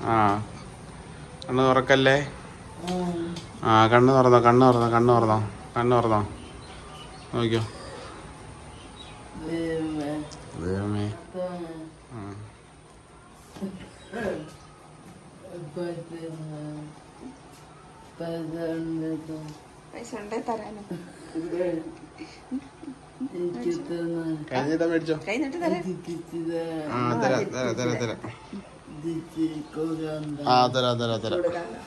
ആ കണ്ണ് തുറക്കല്ലേ. ആ കണ്ണ് തുറന്നോ, കണ്ണ് തുറന്നോ, കണ്ണ് തുറന്നോ, കണ്ണ് തുറന്നോ, നോക്കിയോ. ദൈവമേ. പൈസ ഉണ്ടേ തരാനോ. കഴിഞ്ഞിട്ടാ മേടിച്ചോ. കഴിഞ്ഞിട്ട് തരാം. ആ തരാം തരാം തരാം തരാം. ആ തരാം തരാം തരാം.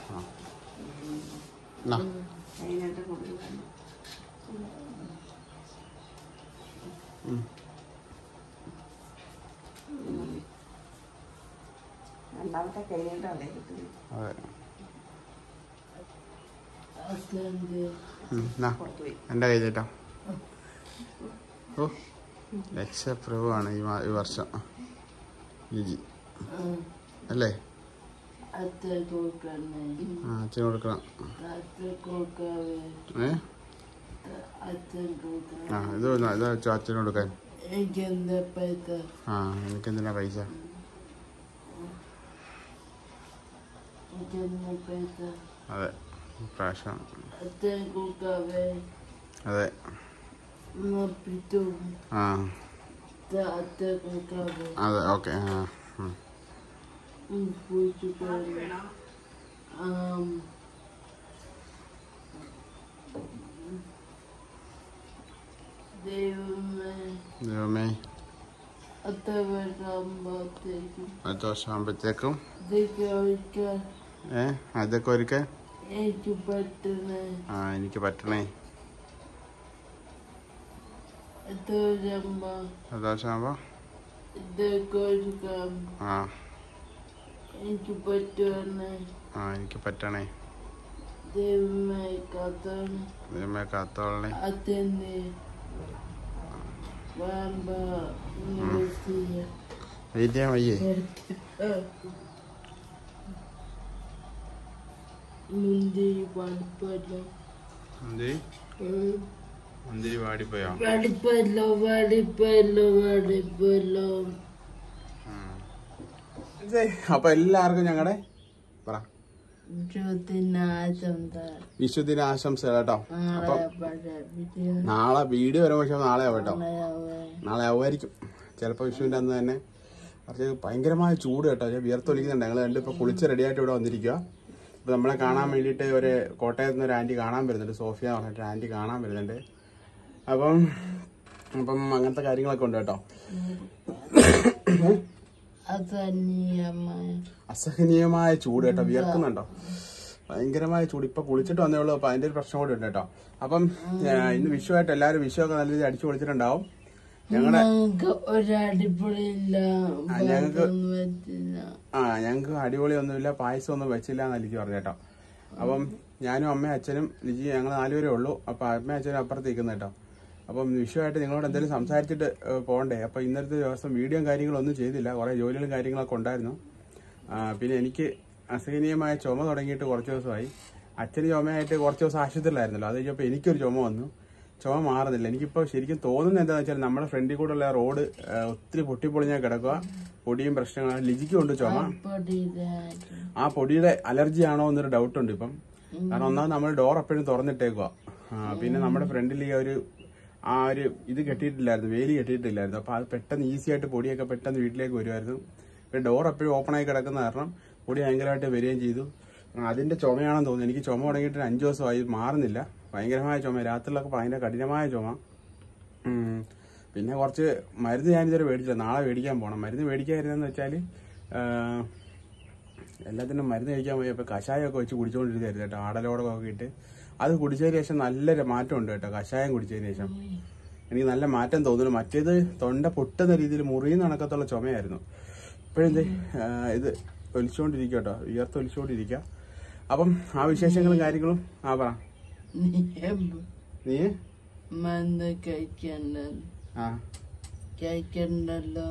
രണ്ടാമത്തെ കഴിഞ്ഞിട്ടല്ലേ കിട്ടുന്നത്. അതെ. എൻ്റെ കഴിഞ്ഞിട്ടോ. ഓ രക്ഷപ്രഭുവാണ് ഈ വർഷം ലിജി അല്ലേ. അച്ഛന് കൊടുക്കണം. ഇത് വെച്ചോ അച്ഛന് കൊടുക്കാൻ. ആ എനിക്കെന്തിനാ പൈസ. അതെ പ്രാവശ്യം. അതെ. ആ അതെ ഓക്കെ. ദൈവമേ അടുത്ത വർഷം ആകുമ്പോഴത്തേക്കും അതൊക്കെ ഒരുക്കാൻ എനിക്ക് പറ്റണേ. അടുത്ത വർഷം ആകുമ്പോ എനിക്ക് പറ്റണേ. ദൈവമേ കാത്തോളണേ. വെയിറ്റ് ചെയ്യാൻ വയ്യേ. മുന്തിരി വാടിപ്പോയോ. അപ്പൊ എല്ലാവർക്കും ഞങ്ങളുടെ പറ വിഷുദിന ആശംസകൾ കേട്ടോ. അപ്പൊ നാളെ വീഡിയോ വരുമ്പോ പക്ഷെ നാളെ ആവട്ടോ. നാളെ ആവുമായിരിക്കും ചിലപ്പോ. വിഷുവിന്റെ അന്ന് തന്നെ കുറച്ച് ഭയങ്കരമായ ചൂട് കേട്ടോ. ഞാൻ വിയർത്തൊലിക്കുന്നുണ്ട്. ഞങ്ങൾ രണ്ടും ഇപ്പൊ കുളിച്ച് റെഡിയായിട്ട് ഇവിടെ വന്നിരിക്കുക. ഇപ്പൊ നമ്മളെ കാണാൻ വേണ്ടിയിട്ട് ഒരു കോട്ടയത്ത് നിന്ന് ഒരു ആന്റി കാണാൻ വരുന്നുണ്ട്. സോഫിയ എന്ന് പറഞ്ഞിട്ട് ആന്റി കാണാൻ വരുന്നുണ്ട്. അപ്പം അങ്ങനത്തെ കാര്യങ്ങളൊക്കെ ഉണ്ട് കേട്ടോ. അസഹനീയമായ ചൂട് കേട്ടോ. വിയർക്കുന്നുണ്ടോ. ഭയങ്കരമായ ചൂട്. ഇപ്പൊ കുളിച്ചിട്ട് വന്നേ ഉള്ളൂ. അപ്പൊ അതിന്റെ ഒരു പ്രശ്നം കൂടി ഉണ്ട് കേട്ടോ. അപ്പം ഇന്ന് വിഷുവായിട്ട് എല്ലാവരും വിഷുവൊക്കെ നല്ല രീതിയിൽ അടിച്ചു പൊളിച്ചിട്ടുണ്ടാവും. ഞങ്ങൾക്ക് അടിപൊളിയൊന്നുമില്ല. പായസം ഒന്നും വെച്ചില്ല എന്ന് ലിജി പറഞ്ഞു കേട്ടോ. അപ്പം ഞാനും അമ്മയും അച്ഛനും ലിജി ഞങ്ങൾ 4 പേരേ ഉള്ളൂ. അപ്പൊ അമ്മയും അച്ഛനും അപ്പുറത്ത് നിൽക്കുന്നു കേട്ടോ. അപ്പം വിഷുവായിട്ട് നിങ്ങളോട് എന്തെങ്കിലും സംസാരിച്ചിട്ട് പോകണ്ടേ. അപ്പൊ ഇന്നത്തെ ദിവസം വീഡിയോയും കാര്യങ്ങളൊന്നും ചെയ്തില്ല. കുറെ ജോലികളും കാര്യങ്ങളൊക്കെ ഉണ്ടായിരുന്നു. പിന്നെ എനിക്ക് അസഹനീയമായ ചുമ തുടങ്ങിയിട്ട് കുറച്ച് ദിവസമായി. അച്ഛന് ചുമയായിട്ട് കുറച്ച് ദിവസം ആശുപത്രിയിലായിരുന്നല്ലോ. അത് കഴിഞ്ഞപ്പോൾ എനിക്കൊരു ചുമ വന്നു. ചുമ മാറുന്നില്ല. എനിക്കിപ്പോൾ ശരിക്കും തോന്നുന്നത് എന്താണെന്ന് വെച്ചാൽ നമ്മുടെ ഫ്രണ്ടിൽ കൂടെയുള്ള റോഡ് ഒത്തിരി പൊട്ടിപ്പൊളിഞ്ഞാൽ കിടക്കുക. പൊടിയും പ്രശ്നങ്ങളാണ്. ലിജിക്കും ഉണ്ട് ചുമ. ആ പൊടിയുടെ അലർജി ആണോ എന്നൊരു ഡൗട്ടുണ്ട് ഇപ്പം. കാരണം ഒന്നാമത് നമ്മൾ ഡോർ എപ്പോഴും തുറന്നിട്ടേക്കുക. പിന്നെ നമ്മുടെ ഫ്രണ്ടിൽ ആ ഒരു ഇത് കെട്ടിയിട്ടില്ലായിരുന്നു, വേലി കെട്ടിയിട്ടില്ലായിരുന്നു. അപ്പോൾ അത് പെട്ടെന്ന് ഈസി ആയിട്ട് പൊടിയൊക്കെ പെട്ടെന്ന് വീട്ടിലേക്ക് വരുമായിരുന്നു. പിന്നെ ഡോർ എപ്പോഴും ഓപ്പണായി കിടക്കുന്ന കാരണം പൊടി ഭയങ്കരമായിട്ട് വരികയും ചെയ്തു. അതിന്റെ ചുമയാണെന്ന് തോന്നുന്നു. എനിക്ക് ചുമ തുടങ്ങിയിട്ട് 5 ദിവസമായി, മാറുന്നില്ല. ഭയങ്കരമായ ചുമ. രാത്രിയിലൊക്കെ ഭയങ്കര കഠിനമായ ചുമ. പിന്നെ കുറച്ച് മരുന്ന് ഞാനിതുവരെ മേടിച്ചില്ല. നാളെ മേടിക്കാൻ പോകണം. മരുന്ന് മേടിക്കാതിരുന്നെന്ന് വെച്ചാൽ എല്ലാത്തിനും മരുന്ന് കഴിക്കാൻ പോയി. അപ്പോൾ കഷായമൊക്കെ വെച്ച് കുടിച്ചുകൊണ്ടിരുന്നായിരുന്നു കേട്ടോ. ആടലോടൊക്കെ ഇട്ട് അത് കുടിച്ചതിന് ശേഷം നല്ലൊരു മാറ്റം ഉണ്ട് കേട്ടോ. കഷായം കുടിച്ചതിന് ശേഷം എനിക്ക് നല്ല മാറ്റം തോന്നുന്നു. മറ്റേത് തൊണ്ട പൊട്ടുന്ന രീതിയിൽ മുറിയുന്ന കണക്കത്തുള്ള ചുമയായിരുന്നു. ഇപ്പോഴെന്തേ ഇത് ഒലിച്ചുകൊണ്ടിരിക്കുക കേട്ടോ. വിയർത്തൊലിച്ചുകൊണ്ടിരിക്കുക. അപ്പം ആ വിശേഷങ്ങളും കാര്യങ്ങളും പറ. നീ കഴിക്കണ്ടല്ലോ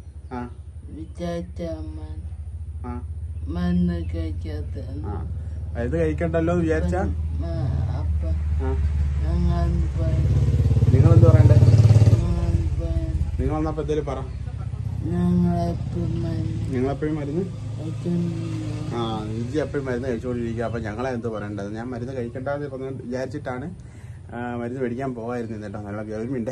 ഇത് കഴിക്കണ്ടല്ലോ എന്ന് വിചാരിച്ച നിങ്ങളെന്ത് പറയണ്ടേ? നിങ്ങൾ വന്നപ്പോ എന്തേലും പറ. ഞങ്ങളെ നിങ്ങളെപ്പോഴും മരുന്ന് ലിജി എപ്പോഴും മരുന്ന് കഴിച്ചുകൊണ്ടിരിക്കുക. അപ്പം ഞങ്ങളെ എന്ത് പറയേണ്ടത്, ഞാൻ മരുന്ന് കഴിക്കണ്ടെന്ന് വിചാരിച്ചിട്ടാണ് മരുന്ന് മേടിക്കാൻ പോകായിരുന്നു കേട്ടോ. നല്ല ഗവൺമെൻറ്.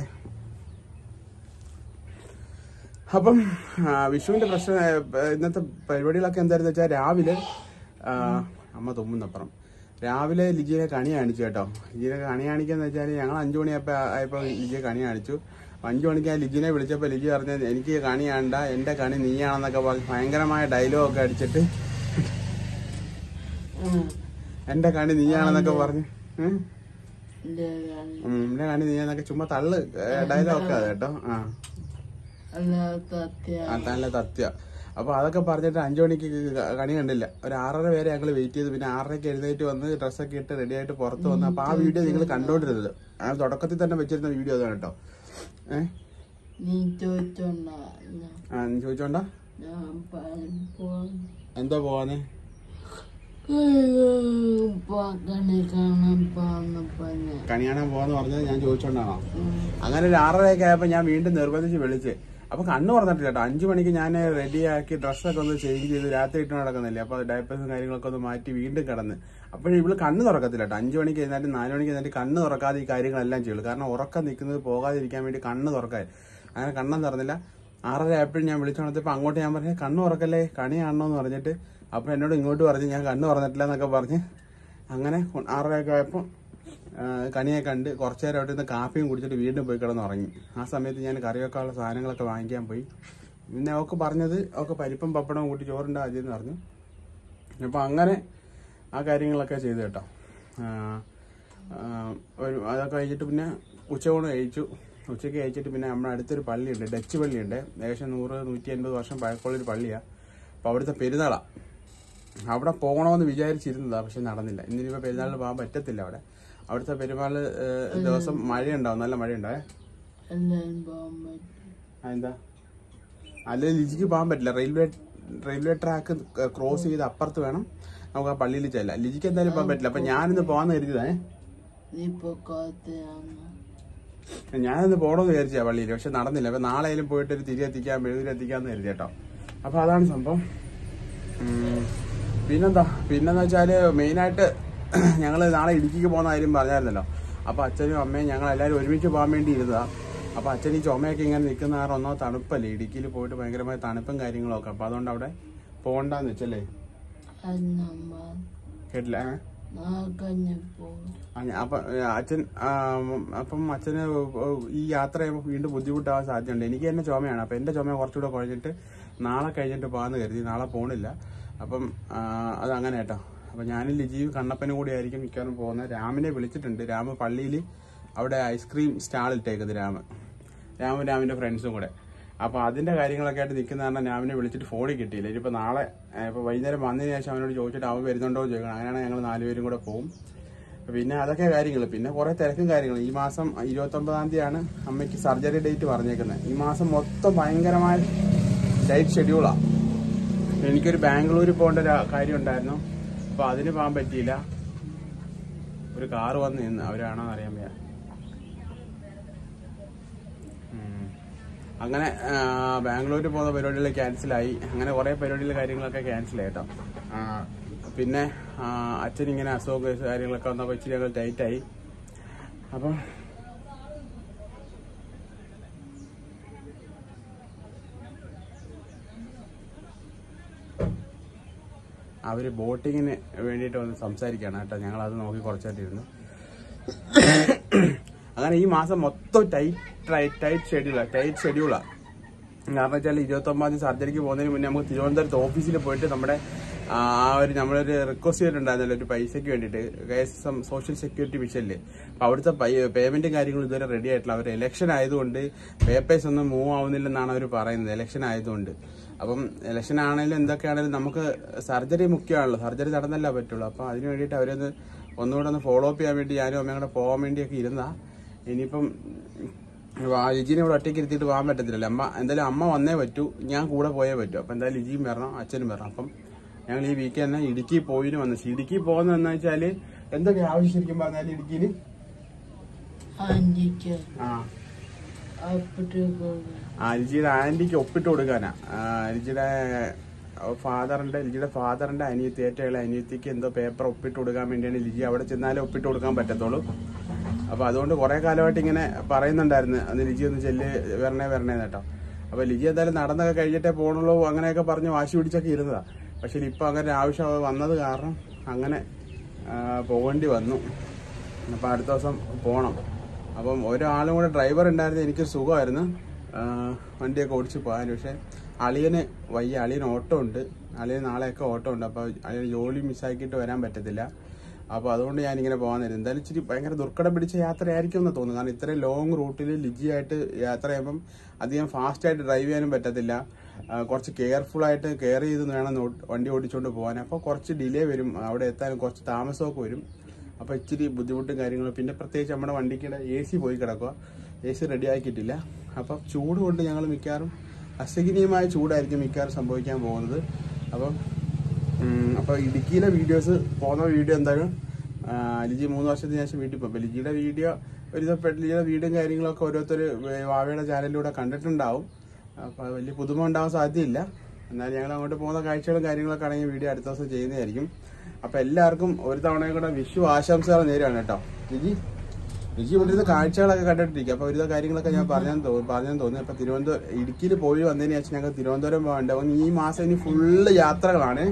അപ്പം വിഷുവിൻ്റെ പ്രശ്നം ഇന്നത്തെ പരിപാടികളൊക്കെ എന്തായിരുന്നു വെച്ചാൽ രാവിലെ അമ്മ തുമ്മുന്നപ്പുറം രാവിലെ ലിജിയെ കണി കാണിച്ചു കേട്ടോ. ലിജിയെ കണി കാണിക്കാന്ന് വെച്ചാൽ ഞങ്ങൾ 5 മണിയായപ്പോൾ ലിജിയെ കണി കാണിച്ചു. 5 മണിക്ക് ഞാൻ ലിജിനെ വിളിച്ചപ്പോൾ ലിജി പറഞ്ഞത് എനിക്ക് കണി കാണണ്ട, എൻ്റെ കണി നീയാണെന്നൊക്കെ പറഞ്ഞ് ഭയങ്കരമായ ഡയലോഗൊക്കെ അടിച്ചിട്ട് എൻ്റെ കണി നീയാണെന്നൊക്കെ പറഞ്ഞ് എൻ്റെ കണി നീയാന്നൊക്കെ ചുമ്മാ തള്ളു ഡയലോഗൊക്കെ അത് കേട്ടോ. നല്ല തത്യ. അപ്പൊ അതൊക്കെ പറഞ്ഞിട്ട് 5 മണിക്ക് കണി കണ്ടില്ല. ഒരു 6:30 വരെ ഞങ്ങൾ വെയിറ്റ് ചെയ്തു. പിന്നെ 6:30ക്ക് എഴുന്നേറ്റ് വന്ന് ഡ്രസ്സൊക്കെ ഇട്ട് റെഡി ആയിട്ട് പുറത്ത് വന്നു. അപ്പൊ ആ വീഡിയോ നിങ്ങൾ കണ്ടോണ്ടിരുന്നത് ആ തുടക്കത്തിൽ തന്നെ വെച്ചിരുന്ന വീഡിയോ അതാണ് കേട്ടോ. നീ ചോദിച്ചോണ്ടാ എന്താ പോവാന്ന് കണി കാണാൻ പോവാന്ന് പറഞ്ഞത് ഞാൻ ചോദിച്ചോണ്ടാണോ? അങ്ങനെ ഒരു 6:30 ആയപ്പോ ഞാൻ വീണ്ടും നിർബന്ധിച്ച് വിളിച്ച്. അപ്പൊ കണ്ണ് പറഞ്ഞിട്ടില്ല കേട്ടോ. 5 മണിക്ക് ഞാൻ റെഡിയാക്കി ഡ്രസ്സൊക്കെ ഒന്ന് ചേഞ്ച് ചെയ്ത് രാത്രി ഇട്ട് നടക്കുന്നില്ല. അപ്പൊ ഡയപ്പേഴ്സും കാര്യങ്ങളൊക്കെ ഒന്ന് മാറ്റി വീണ്ടും കിടന്ന്. അപ്പോഴും ഇവള് കണ്ണ് തുറക്കത്തില്ല കേട്ടോ. 5 മണിക്ക് എഴുന്നേറ്റ് 4 മണിക്ക് എഴുന്നേറ്റ് കണ്ണ് തുറക്കാതെ ഈ കാര്യങ്ങളെല്ലാം ചെയ്യുള്ളൂ. കാരണം ഉറക്കം നിൽക്കുന്നത് പോകാതിരിക്കാൻ വേണ്ടി കണ്ണ് തുറക്കാൻ. അങ്ങനെ കണ്ണം തുറന്നില്ല. 6:30 ആയപ്പോഴും ഞാൻ വിളിച്ചോണത്തിപ്പോ അങ്ങോട്ട് ഞാൻ പറഞ്ഞു കണ്ണ് തുറക്കല്ലേ കണി കാണണമെന്ന് പറഞ്ഞിട്ട്. അപ്പൊ എന്നോട് ഇങ്ങോട്ട് പറഞ്ഞ് ഞാൻ കണ്ണ് തുറന്നിട്ടില്ല എന്നൊക്കെ പറഞ്ഞ് അങ്ങനെ 6:30 ആയപ്പോൾ കണിയെ കണ്ട് കുറച്ചു നേരം അവിടെ നിന്ന് കാപ്പിയും കുടിച്ചിട്ട് വീണ്ടും പോയി കിടന്നുറങ്ങി. ആ സമയത്ത് ഞാൻ കറി വെക്കാനുള്ള സാധനങ്ങളൊക്കെ വാങ്ങിക്കാൻ പോയി. പിന്നെ അവൾക്ക് പറഞ്ഞത് അവൾക്ക് പരിപ്പും പപ്പടവും കൂട്ടി ചോറുണ്ടാകുമെന്ന് പറഞ്ഞു. അപ്പം അങ്ങനെ ആ കാര്യങ്ങളൊക്കെ ചെയ്തു കേട്ടോ. അതൊക്കെ കഴിച്ചിട്ട് പിന്നെ ഉച്ചയൂണ് കഴിച്ചു. ഉച്ചയ്ക്ക് കഴിച്ചിട്ട് പിന്നെ നമ്മുടെ അടുത്തൊരു പള്ളിയുണ്ട്, ഡച്ച് പള്ളിയുണ്ട്. ഏകദേശം 100-150 വർഷം പഴക്കമുള്ളൊരു പള്ളിയാണ്. അപ്പോൾ അവിടുത്തെ പെരുന്നാളാണ്. അവിടെ പോകണമെന്ന് വിചാരിച്ചിരുന്നതാണ്, പക്ഷെ നടന്നില്ല. ഇന്നിപ്പോൾ പെരുന്നാളിന് പോകാൻ പറ്റത്തില്ല. അവിടുത്തെ പെരുന്നാൾ ദിവസം മഴയുണ്ടാവും, നല്ല മഴയുണ്ടാവേ. എന്താ അല്ലെങ്കിൽ ലിജിക്ക് പോകാൻ പറ്റില്ല. റെയിൽവേ ട്രാക്ക് ക്രോസ് ചെയ്ത് അപ്പുറത്ത് വേണം നമുക്ക് ആ പള്ളിയിൽ ചെല്ലാം. ലിജിക്ക് എന്തായാലും പോകാൻ പറ്റില്ല. അപ്പൊ ഞാനിന്ന് പോകാന്ന് കരുതിയതേ. ഞാനിന്ന് പോകണമെന്ന് വിചാരിച്ചാ പള്ളിയിൽ, പക്ഷെ നടന്നില്ല. അപ്പൊ നാളെ ആയാലും പോയിട്ട് ഒരു മെഴുതിരെത്തിക്കാന്ന് കരുതി കേട്ടോ. അപ്പൊ അതാണ് സംഭവം. പിന്നെന്ന് വെച്ചാല് മെയിനായിട്ട് ഞങ്ങള് നാളെ ഇടുക്കിക്ക് പോകുന്ന കാര്യം പറഞ്ഞായിരുന്നല്ലോ. അപ്പൊ അച്ഛനും അമ്മയും ഞങ്ങൾ എല്ലാവരും ഒരുമിച്ച് പോകാൻ വേണ്ടി ഇരുന്നതാ. അപ്പൊ അച്ഛൻ ഈ ചുമയൊക്കെ ഇങ്ങനെ നിൽക്കുന്ന കാരണം ഒന്നോ തണുപ്പല്ലേ, ഇടുക്കിയിൽ പോയിട്ട് ഭയങ്കരമായ തണുപ്പും കാര്യങ്ങളൊക്കെ. അപ്പൊ അതുകൊണ്ട് അവിടെ പോകണ്ടെന്ന് വെച്ചല്ലേ. കേട്ടില്ല. അപ്പം അച്ഛന് ഈ യാത്ര വീണ്ടും ബുദ്ധിമുട്ടാവാൻ സാധ്യതയുണ്ട്. എനിക്ക് തന്നെ ചുമയാണ്. അപ്പൊ എന്റെ ചുമ കുറച്ചുകൂടെ കുഴഞ്ഞിട്ട് നാളെ കഴിഞ്ഞിട്ട് പോകാന്ന് കരുതി. നാളെ പോണില്ല. അപ്പം അതങ്ങനെ കേട്ടോ. അപ്പൊ ഞാനും ലിജിയും കണ്ണപ്പനും കൂടി ആയിരിക്കും മിക്കവാറും പോകുന്നത്. രാമിനെ വിളിച്ചിട്ടുണ്ട്. രാമ പള്ളിയിൽ അവിടെ ഐസ്ക്രീം സ്റ്റാൾ ഇട്ടേക്കുന്നത്. രാമിന്റെ ഫ്രണ്ട്സും കൂടെ. അപ്പൊ അതിന്റെ കാര്യങ്ങളൊക്കെ ആയിട്ട് നിൽക്കുന്ന കാരണം രാമിനെ വിളിച്ചിട്ട് ഫോണിൽ കിട്ടിയില്ല. ഇനിയിപ്പോ നാളെ ഇപ്പൊ വൈകുന്നേരം വന്നതിന് ശേഷം അവനോട് ചോദിച്ചിട്ട് അവൻ വരുന്നുണ്ടോ എന്ന് ചോദിക്കണം. അങ്ങനെയാണെങ്കിൽ ഞങ്ങൾ 4 പേരും കൂടെ പോകും. പിന്നെ അതൊക്കെ കാര്യങ്ങൾ. പിന്നെ കുറെ തിരക്കും കാര്യങ്ങൾ. ഈ മാസം 29-ാം തീയതിയാണ് അമ്മയ്ക്ക് സർജറി ഡേറ്റ് പറഞ്ഞേക്കുന്നത്. ഈ മാസം മൊത്തം ഭയങ്കരമായ ടൈറ്റ് ഷെഡ്യൂളാണ്. എനിക്കൊരു ബാംഗ്ലൂർ പോകേണ്ട ഒരു കാര്യം ഉണ്ടായിരുന്നു. അപ്പൊ അതിന് പോകാൻ പറ്റിയില്ല. ഒരു കാറ് വന്ന് നിന്ന്, അവരാണോ അറിയാൻ വയ്യ. അങ്ങനെ ബാംഗ്ലൂർ പോകുന്ന പരിപാടികൾ ക്യാൻസലായി. അങ്ങനെ കുറെ പരിപാടികളുടെ കാര്യങ്ങളൊക്കെ ക്യാൻസലായി കേട്ടോ. പിന്നെ അച്ഛനിങ്ങനെ അസുഖ കാര്യങ്ങളൊക്കെ വന്നപ്പോൾ ഇച്ചിരി ഞങ്ങൾ ടൈറ്റായി. അപ്പം അവര് ബോട്ടിങ്ങിന് വേണ്ടിയിട്ട് വന്ന് സംസാരിക്കുകയാണ് കേട്ടോ. ഞങ്ങളത് നോക്കി കുറച്ചായിട്ടിരുന്നു. അങ്ങനെ ഈ മാസം മൊത്തം ടൈറ്റ് ഷെഡ്യൂളാണ്. കാരണം വെച്ചാൽ 29-ാം തീയതി സർജറിക്ക് പോകുന്നതിന് മുന്നേ നമുക്ക് തിരുവനന്തപുരത്ത് ഓഫീസിൽ പോയിട്ട് നമ്മളൊരു റിക്വസ്റ്റ് ചെയ്തിട്ടുണ്ടായിരുന്നല്ലോ ഒരു പൈസയ്ക്ക് വേണ്ടിയിട്ട്, സോഷ്യൽ സെക്യൂരിറ്റി മിഷനില്. അപ്പൊ അവിടുത്തെ പേയ്മെന്റും കാര്യങ്ങളും ഇതുവരെ റെഡി ആയിട്ടില്ല. അവർ ഇലക്ഷൻ ആയതുകൊണ്ട് പേപ്പേഴ്സ് ഒന്നും മൂവ് ആവുന്നില്ലെന്നാണ് അവർ പറയുന്നത്, ഇലക്ഷൻ ആയതുകൊണ്ട്. അപ്പം ഇലക്ഷൻ ആണെങ്കിലും എന്തൊക്കെയാണെങ്കിലും നമുക്ക് സർജറി മുഖ്യമാണല്ലോ, സർജറി നടന്നല്ലേ പറ്റുള്ളൂ. അപ്പൊ അതിന് വേണ്ടിയിട്ട് അവരൊന്ന് ഒന്നുകൂടെ ഒന്ന് ഫോളോ അപ്പ് ചെയ്യാൻ വേണ്ടി ഞാനും അമ്മയും കൂടെ പോകാൻ വേണ്ടിയൊക്കെ ഇരുന്നാ. ഇനിയിപ്പം ലിജിനെ ഇവിടെ ഒറ്റയ്ക്ക് ഇരുത്തിയിട്ട് പോകാൻ പറ്റത്തില്ലല്ലോ. എന്തായാലും അമ്മ വന്നേ പറ്റൂ, ഞാൻ കൂടെ പോയേ പറ്റൂ. അപ്പൊ എന്തായാലും ലിജിയും വരണം, അച്ഛനും വരണം. അപ്പം ഞങ്ങൾ ഈ വീക്ക് തന്നെ ഇടുക്കി പോയിന് വന്നു. ഇടുക്കി പോകുന്നതെന്ന് വെച്ചാല് എന്തൊക്കെ ആവശ്യം ശരിക്കും പറഞ്ഞാൽ ഇടുക്കിയില് ലിജിയുടെ ആന്റിക്ക് ഒപ്പിട്ട് കൊടുക്കാനാ. ലിജിയുടെ ഫാദറിന്റെ അനിയത്തി, ഏറ്റവും ഇളയ അനിയത്തിക്ക് എന്തോ പേപ്പർ ഒപ്പിട്ട് കൊടുക്കാൻ വേണ്ടിയാണ്. ലിജി അവിടെ ചെന്നാലേ ഒപ്പിട്ട് കൊടുക്കാൻ പറ്റത്തുള്ളൂ. അപ്പൊ അതുകൊണ്ട് കുറെ കാലമായിട്ട് ഇങ്ങനെ പറയുന്നുണ്ടായിരുന്നു, അന്ന് ലിജി ഒന്ന് വരണേ കേട്ടോ. അപ്പൊ ലിജി എന്തായാലും നടന്നൊക്കെ കഴിഞ്ഞിട്ടേ പോകണുള്ളൂ അങ്ങനെയൊക്കെ പറഞ്ഞ് വാശി പിടിച്ചൊക്കെ ഇരുന്നതാ. പക്ഷെ ഇപ്പൊ അങ്ങനെ ആവശ്യം വന്നത് കാരണം അങ്ങനെ പോകേണ്ടി വന്നു. അപ്പൊ അടുത്ത ദിവസം പോകണം. അപ്പം ഒരാളും കൂടെ ഡ്രൈവർ ഉണ്ടായിരുന്നു, എനിക്ക് സുഖമായിരുന്നു വണ്ടിയൊക്കെ ഓടിച്ച് പോകാൻ. പക്ഷെ അളിയന് വയ്യ, അളിയന് ഓട്ടോ ഉണ്ട്, അളിയന് നാളെയൊക്കെ ഓട്ടോ ഉണ്ട്. അപ്പോൾ അളിയന് ജോലി മിസ്സാക്കിയിട്ട് വരാൻ പറ്റത്തില്ല. അപ്പോൾ അതുകൊണ്ട് ഞാനിങ്ങനെ പോകാൻ തരും. എന്തായാലും ഇച്ചിരി ഭയങ്കര ദുർഘടം പിടിച്ച യാത്രയായിരിക്കും എന്ന് തോന്നുന്നു. കാരണം ഇത്രയും ലോങ് റൂട്ടിൽ ലിജിയായിട്ട് യാത്ര ചെയ്യുമ്പം അധികം ഫാസ്റ്റായിട്ട് ഡ്രൈവ് ചെയ്യാനും പറ്റത്തില്ല. കുറച്ച് കെയർഫുള്ളായിട്ട് കെയർ ചെയ്ത് വേണം വണ്ടി ഓടിച്ചുകൊണ്ട് പോകാൻ. അപ്പോൾ കുറച്ച് ഡിലേ വരും, അവിടെ എത്താനും കുറച്ച് താമസമൊക്കെ വരും. അപ്പോൾ ഇച്ചിരി ബുദ്ധിമുട്ടും കാര്യങ്ങളും. പിന്നെ പ്രത്യേകിച്ച് നമ്മുടെ വണ്ടിക്കിടെ AC പോയി കിടക്കുക, AC റെഡി ആക്കിയിട്ടില്ല. അപ്പം ചൂട് കൊണ്ട് ഞങ്ങൾ മിക്കവാറും അസഹനീയമായ ചൂടായിരിക്കും മിക്കവാറും സംഭവിക്കാൻ പോകുന്നത്. അപ്പോൾ ഇടുക്കിയിലെ വീഡിയോസ് പോകുന്ന വീഡിയോ എന്തായാലും ലിജി 3 വർഷത്തിന് ശേഷം വീട്ടിൽ പോകും. അപ്പോൾ ലിജിയുടെ വീഡിയോ ലിജിയുടെ വീഡിയോയും കാര്യങ്ങളൊക്കെ ഓരോരുത്തർ വാവയുടെ ചാനലിലൂടെ കണ്ടിട്ടുണ്ടാവും. അപ്പോൾ വലിയ പുതുമ ഉണ്ടാവാൻ സാധ്യതയില്ല. എന്നാലും ഞങ്ങൾ അങ്ങോട്ട് പോകുന്ന കാഴ്ചകളും കാര്യങ്ങളൊക്കെ ആണെങ്കിൽ വീഡിയോ അടുത്ത ദിവസം ചെയ്യുന്നതായിരിക്കും. അപ്പോൾ എല്ലാവർക്കും ഒരു തവണയും കൂടെ വിഷു ആശംസകൾ നേരെയാണ് കേട്ടോ. ലിജി ഇവിടുത്തെ കാഴ്ചകളൊക്കെ കണ്ടിട്ടിരിക്കും. അപ്പോൾ ഒരുവിധ കാര്യങ്ങളൊക്കെ ഞാൻ പറഞ്ഞെന്ന് തോന്നുന്നു. അപ്പോൾ ഇടുക്കിയിൽ പോയി വന്നതിന് ശേഷം ഞങ്ങൾ തിരുവനന്തപുരം പോകാനുണ്ടാവും. ഈ മാസം ഇനി ഫുള്ള് യാത്രകളാണ്.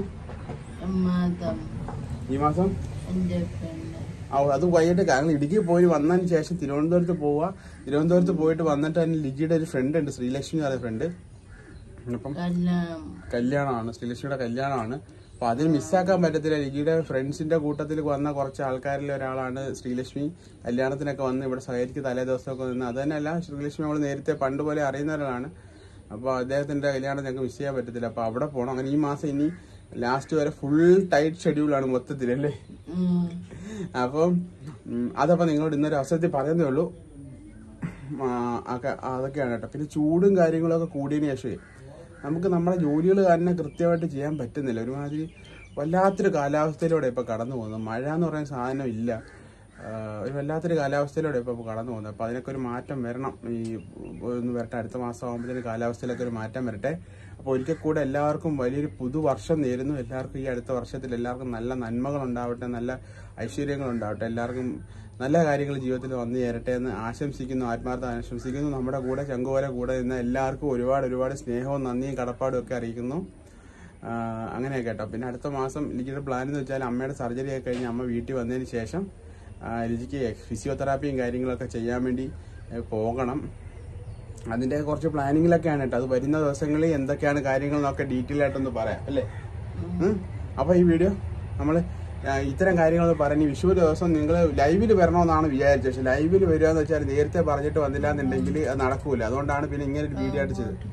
ഈ മാസം അത് വൈകിട്ട് ഞങ്ങൾ ഇടുക്കിയിൽ പോയി വന്നതിന് ശേഷം തിരുവനന്തപുരത്ത് പോവുക. തിരുവനന്തപുരത്ത് പോയിട്ട് വന്നിട്ട് തന്നെ ലിജിയുടെ ഒരു ഫ്രണ്ട് ഉണ്ട്, ശ്രീലക്ഷ്മി പറയുന്ന ഫ്രണ്ട്. അപ്പം കല്യാണമാണ്, ശ്രീലക്ഷ്മിയുടെ കല്യാണമാണ്. അപ്പൊ അതിന് മിസ്സാക്കാൻ പറ്റത്തില്ല. ലിജിയുടെ ഫ്രണ്ട്സിന്റെ കൂട്ടത്തിൽ വന്ന കുറച്ച് ആൾക്കാരിൽ ഒരാളാണ് ശ്രീലക്ഷ്മി. കല്യാണത്തിനൊക്കെ വന്ന് ഇവിടെ സഹകരിക്ക് തലേ ദിവസമൊക്കെ നിന്ന്. അത് തന്നെയല്ല, ശ്രീലക്ഷ്മി നമ്മൾ നേരത്തെ പണ്ട് പോലെ അറിയുന്ന ഒരാളാണ്. അപ്പോൾ അദ്ദേഹത്തിന്റെ കല്യാണം ഞങ്ങൾക്ക് മിസ് ചെയ്യാൻ പറ്റത്തില്ല. അപ്പോൾ അവിടെ പോകണം. അങ്ങനെ ഈ മാസം ഇനി ലാസ്റ്റ് വരെ ഫുൾ ടൈറ്റ് ഷെഡ്യൂളാണ് മൊത്തത്തിൽ, അല്ലേ? അപ്പം അതപ്പോൾ നിങ്ങളോട് ഇന്നൊരു അവസരത്തിൽ പറയുന്നേ ഉള്ളൂ. അതൊക്കെയാണ് കേട്ടോ. പിന്നെ ചൂടും കാര്യങ്ങളൊക്കെ കൂടിയതിന് ശേഷമേ നമുക്ക് നമ്മുടെ ജോലികൾ തന്നെ കൃത്യമായിട്ട് ചെയ്യാൻ പറ്റുന്നില്ല. ഒരുമാതിരി വല്ലാത്തൊരു കാലാവസ്ഥയിലൂടെ ഇപ്പോൾ കടന്നു പോകുന്നത്. മഴ എന്ന് പറയുന്ന സാധനം ഇല്ല. ഒരു വല്ലാത്തൊരു കാലാവസ്ഥയിലൂടെ ഇപ്പോൾ കടന്നു പോകുന്നത്. അപ്പോൾ അതിനൊക്കെ ഒരു മാറ്റം വരണം. ഒന്ന് വരട്ടെ, അടുത്ത മാസം ആകുമ്പോഴത്തേന് കാലാവസ്ഥയിലൊക്കെ ഒരു മാറ്റം വരട്ടെ. അപ്പോൾ ഒരിക്കൽ കൂടെ എല്ലാവർക്കും വലിയൊരു പുതുവർഷം നേരുന്നു. എല്ലാവർക്കും ഈ അടുത്ത വർഷത്തിൽ എല്ലാവർക്കും നല്ല നന്മകൾ ഉണ്ടാവട്ടെ, നല്ല ഐശ്വര്യങ്ങൾ ഉണ്ടാവട്ടെ, എല്ലാവർക്കും നല്ല കാര്യങ്ങൾ ജീവിതത്തിൽ വന്നു ചേരട്ടെ എന്ന് ആശംസിക്കുന്നു, ആത്മാർത്ഥ ആശംസിക്കുന്നു. നമ്മുടെ കൂടെ ചങ്കുപോലെ കൂടെ നിന്ന് എല്ലാവർക്കും ഒരുപാട് സ്നേഹവും നന്ദിയും കടപ്പാടും ഒക്കെ അറിയിക്കുന്നു. അങ്ങനെയൊക്കെ കേട്ടോ. പിന്നെ അടുത്ത മാസം ലിജിയുടെ പ്ലാൻ എന്ന് വെച്ചാൽ അമ്മയുടെ സർജറി ഒക്കെ കഴിഞ്ഞ് അമ്മ വീട്ടിൽ വന്നതിന് ശേഷം ലിജിക്ക് ഫിസിയോതെറാപ്പിയും കാര്യങ്ങളൊക്കെ ചെയ്യാൻ വേണ്ടി പോകണം. അതിന്റെ കുറച്ച് പ്ലാനിങ്ങിലൊക്കെയാണ് കേട്ടോ. അത് വരുന്ന ദിവസങ്ങളിൽ എന്തൊക്കെയാണ് കാര്യങ്ങൾ എന്നൊക്കെ ഡീറ്റെയിൽ ആയിട്ടൊന്ന് പറയാം, അല്ലേ? അപ്പൊ ഈ വീഡിയോ നമ്മൾ ഇത്തരം കാര്യങ്ങൾ പറഞ്ഞ് വിഷു ദിവസം നിങ്ങൾ ലൈവിൽ വരണമെന്നാണ് വിചാരിച്ചത്. പക്ഷെ ലൈവിൽ വരിക എന്ന് വെച്ചാൽ നേരത്തെ പറഞ്ഞിട്ട് വന്നില്ല എന്നുണ്ടെങ്കിൽ അത് നടക്കൂല. അതുകൊണ്ടാണ് പിന്നെ ഇങ്ങനെ ഒരു വീഡിയോ ആയിട്ട് ചെയ്തത്.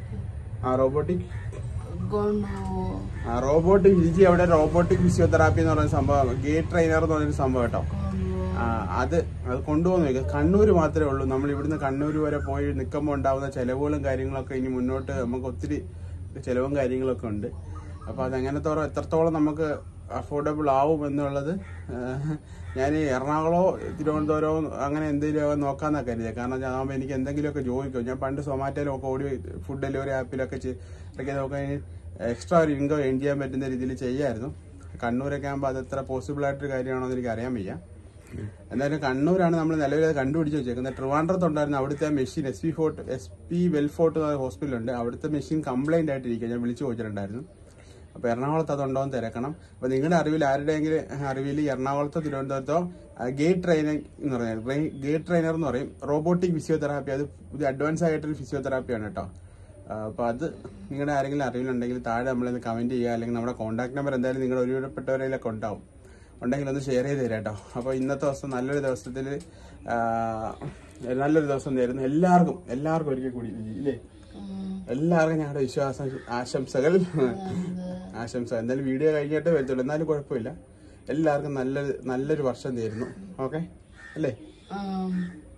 റോബോട്ടിക് ലിജി അവിടെ റോബോട്ടിക് ഫിസിയോതെറാപ്പി എന്ന് പറയുന്ന സംഭവം, ഗേറ്റ് ട്രെയിനർ എന്ന് പറയുന്ന സംഭവം കേട്ടോ. അത് കൊണ്ടുപോകുന്ന കണ്ണൂർ മാത്രമേ ഉള്ളൂ. നമ്മൾ ഇവിടുന്ന് കണ്ണൂർ വരെ പോയി നിൽക്കുമ്പോൾ ഉണ്ടാവുന്ന ചെലവുകളും കാര്യങ്ങളൊക്കെ ഇനി മുന്നോട്ട് നമുക്ക് ഒത്തിരി ചെലവും കാര്യങ്ങളൊക്കെ ഉണ്ട്. അപ്പോൾ എത്രത്തോളം നമുക്ക് അഫോർഡബിൾ ആവും എന്നുള്ളത് ഞാൻ എറണാകുളമോ തിരുവനന്തപുരമോ അങ്ങനെ എന്തെങ്കിലും നോക്കാമെന്നാണ് കരുതിയത്. കാരണം അതാകുമ്പോൾ എനിക്ക് എന്തെങ്കിലുമൊക്കെ ജോലിക്കും. ഞാൻ പണ്ട് സൊമാറ്റോയിലൊക്കെ ഓടി ഫുഡ് ഡെലിവറി ആപ്പിലൊക്കെ ഇടയ്ക്ക് നോക്കാൻ എക്സ്ട്രാ ഒരു ഇൻകം ഏൺ ചെയ്യാൻ പറ്റുന്ന രീതിയിൽ ചെയ്യായിരുന്നു. കണ്ണൂരൊക്കെ ആകുമ്പോൾ അത് എത്ര പോസിബിൾ ആയിട്ടൊരു കാര്യമാണോ എന്ന് എനിക്ക് അറിയാൻ വയ്യ. എന്തായാലും കണ്ണൂരാണ് നമ്മൾ നിലവിൽ കണ്ടുപിടിച്ച് വെച്ചേക്കുന്നത്. ട്രിവാൻഡ്രത്തുണ്ടായിരുന്നു അവിടുത്തെ മെഷീൻ SP വെൽഫോർട്ട് ഹോസ്പിറ്റലുണ്ട്. അവിടുത്തെ മെഷീൻ കംപ്ലൈന്റ് ആയിട്ടിരിക്കുക. ഞാൻ വിളിച്ചു ചോദിച്ചിട്ടുണ്ടായിരുന്നു. അപ്പോൾ എറണാകുളത്ത് അതുണ്ടോ എന്ന് തിരക്കണം. അപ്പോൾ നിങ്ങളുടെ അറിവിൽ ആരുടെയെങ്കിലും അറിവിൽ എറണാകുളത്തോ തിരുവനന്തപുരത്തോ ഗേറ്റ് ട്രെയിനർ എന്ന് പറയും റോബോട്ടിക് ഫിസിയോതെറാപ്പി. അത് ഇത് അഡ്വാൻസ് ആയിട്ടൊരു ഫിസിയോതെറാപ്പിയാണ് കേട്ടോ. അപ്പോൾ അത് നിങ്ങളുടെ ആരെങ്കിലും അറിവിലുണ്ടെങ്കിൽ താഴെ നമ്മളൊന്ന് കമന്റ് ചെയ്യുക. അല്ലെങ്കിൽ നമ്മുടെ കോൺടാക്ട് നമ്പർ എന്തായാലും നിങ്ങളുടെ ഒരുവിധപ്പെട്ടവരിലൊക്കെ ഉണ്ടെങ്കിൽ ഒന്ന് ഷെയർ ചെയ്ത് തരാം കേട്ടോ. അപ്പോൾ ഇന്നത്തെ ദിവസം നല്ലൊരു ദിവസം നേരുന്നു എല്ലാവർക്കും ഒരിക്കൽ കൂടി, ഇല്ലേ? എല്ലാവർക്കും ഞങ്ങളുടെ ആശംസകൾ. എന്തായാലും വീഡിയോ കഴിഞ്ഞിട്ട് വരത്തുള്ളൂ, എന്നാലും കുഴപ്പമില്ല. എല്ലാവർക്കും നല്ലൊരു വർഷം നേരുന്നു. ഓക്കെ അല്ലേ?